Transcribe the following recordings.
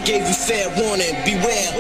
I gave you fair warning, beware.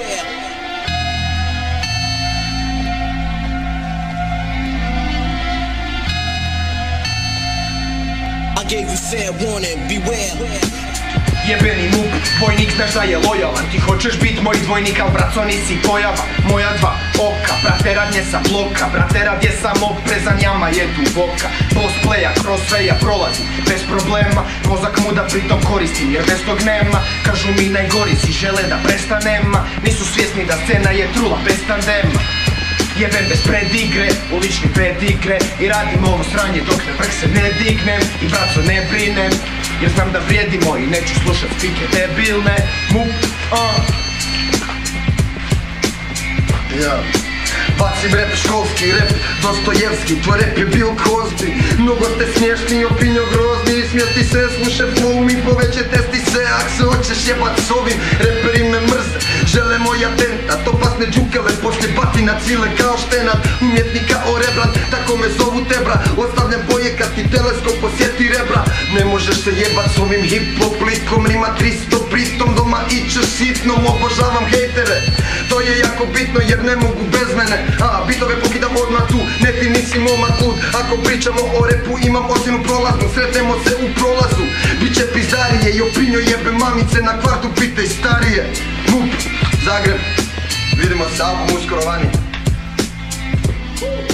I gave you fair warning, beware. Jebeni noob, vojnik znaš da je lojalan. Ti hoćeš bit moj dvojnik, al braco nisi pojava. Moja dva oka, brate radnje sa bloka. Brate rad je sam oprezan, jama je duboka. Boss playa, crossfaya prolazi bez problema. Mozak muda pritom koristim jer bez tog nema. Kažu mi najgori si, žele da prestanema. Nisu svjesni da scena je trula bez tandema. Jebem bez predigre, ulični pedigre. I radim ovo sranje dok na vrh se ne dignem. I braco ne brinem, jer znam da vrijedimo i neću slušat spike debilne. Bacim rap, školski rap, Dostojevski, tvoj rap je Bill Cosby. Mnogo ste smiješni, opinjo grozni, smijeti se, sluše flow mi, poveće testi se. Ak se hoćeš jebat s ovim, reperi me mrze, žele moj atentat. Opasne džukele, poslije batina cile kao štenat. Umjetnika orebrat, tako me zovu tebra. Ostavljam bojekat i teleskop, osjeti rebra. Ne možeš se jebat s ovim hip-hop likom, rima 300 pritom, doma ićeš sitnom. Obožavam hejtere, to je jako bitno jer ne mogu bez mene. Bitove pokidam odmah tu, ne ti nisi momak lud. Ako pričamo o repu imam ocjenu prolaznu, sretnemo se u prolazu. Biće pizdarije i opinjo jebe mamice, na kvartu pitaj starije. Zagreb, vidimo se album uskoro vani.